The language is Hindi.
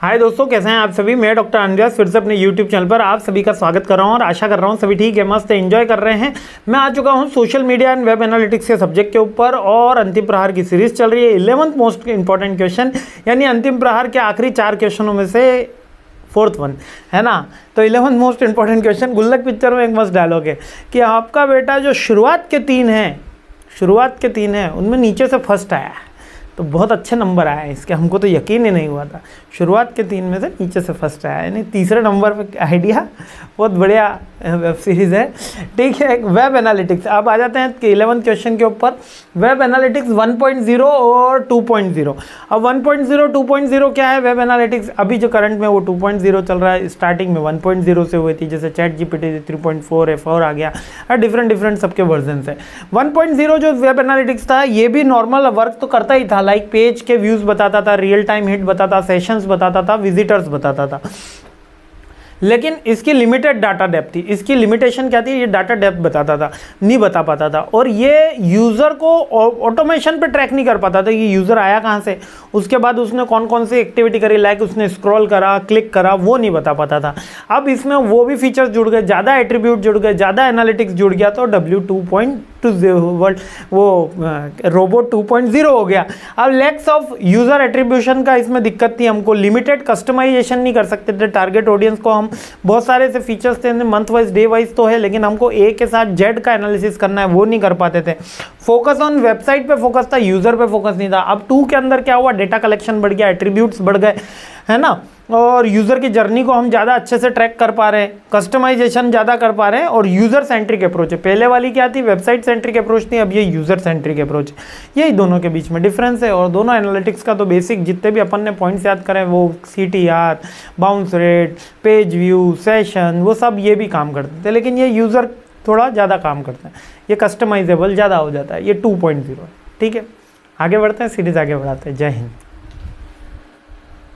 हाय दोस्तों, कैसे हैं आप सभी। मैं डॉक्टर अनजास फिर से अपने यूट्यूब चैनल पर आप सभी का स्वागत कर रहा हूं और आशा कर रहा हूं सभी ठीक है, मस्त एंजॉय कर रहे हैं। मैं आ चुका हूं social media and web analytics के सब्जेक्ट के ऊपर और अंतिम प्रहार की सीरीज चल रही है। 11th मोस्ट इंपॉर्टेंट क्वेश्चन, यानी अंतिम प्रहार के आखिरी 4 क्वेश्चनों में से 4th वन है ना। तो 11th most important question, Gullak picture में एक मस्त डायलॉग है कि आपका बेटा जो शुरुआत के 3 हैं उनमें नीचे से फर्स्ट आया है, तो बहुत अच्छे नंबर आए हैं इसके। हमको तो यकीन ही नहीं हुआ था, शुरुआत के 3 में से नीचे से फर्स्ट आया, यानी तीसरे नंबर पे आइडिया। बहुत बढ़िया वेब सीरीज़ है, ठीक है। वेब एनालिटिक्स, अब आ जाते हैं 11th क्वेश्चन के ऊपर। वेब एनालिटिक्स 1.0 और 2.0। अब 1.0 2.0 क्या है वेब एनालिटिक्स? अभी जो करंट में वो 2.0 चल रहा है, स्टार्टिंग में 1.0 से हुई थी, जैसे चैट जीपीटी 3.4 है, 4 आ गया, और डिफरेंट सबके वर्जन है। 1.0 जो वेब एनालिटिक्स था, ये भी नॉर्मल वर्क तो करता ही था, लाइक पेज के व्यूज बताता था, रियल टाइम हिट बताता, सेशंस बताता था, विजिटर्स बताता था, लेकिन इसकी लिमिटेड डाटा डेप्थ थी। इसकी लिमिटेशन क्या थी? ये डाटा डेप्थ बताता था, नहीं बता पाता था, और ये यूज़र को ऑटोमेशन पे ट्रैक नहीं कर पाता था कि यूज़र आया कहाँ से, उसके बाद उसने कौन कौन सी एक्टिविटी करी, लाइक उसने स्क्रॉल करा, क्लिक करा, वो नहीं बता पाता था। अब इसमें वो भी फीचर्स जुड़ गए, ज़्यादा एट्रीब्यूट जुड़ गए, ज़्यादा एनालिटिक्स जुड़ गया, तो W2.2 वो रोबोट 2.0 हो गया। अब लैक्स ऑफ यूज़र एट्रीब्यूशन का इसमें दिक्कत थी हमको, लिमिटेड कस्टमाइजेशन नहीं कर सकते थे टारगेट ऑडियंस को। हम बहुत सारे ऐसे फीचर्स थे, मंथ वाइज डे वाइज तो है, लेकिन हमको ए के साथ जेड का एनालिसिस करना है, वो नहीं कर पाते थे। फोकस ऑन वेबसाइट पे फोकस था, यूज़र पे फोकस नहीं था। अब 2 के अंदर क्या हुआ? डेटा कलेक्शन बढ़ गया, एट्रीब्यूट्स बढ़ गए, है ना, और यूज़र की जर्नी को हम ज़्यादा अच्छे से ट्रैक कर पा रहे हैं, कस्टमाइजेशन ज़्यादा कर पा रहे हैं, और यूज़र सेंट्रिक अप्रोच है। पहले वाली क्या थी? वेबसाइट सेंट्रिक अप्रोच थी, अब ये यूज़र सेंट्रिक अप्रोच है। यही दोनों के बीच में डिफरेंस है। और दोनों एनालिटिक्स का तो बेसिक जितने भी अपन ने पॉइंट्स याद करें, वो CTR, bounce rate, page view, session, वो सब ये भी काम करते थे, लेकिन ये यूज़र थोड़ा ज़्यादा काम करते हैं, ये कस्टमाइजेबल ज़्यादा हो जाता है। ये 2.0 है, ठीक है। आगे बढ़ते हैं, सीरीज़ आगे बढ़ाते हैं। जय हिंद।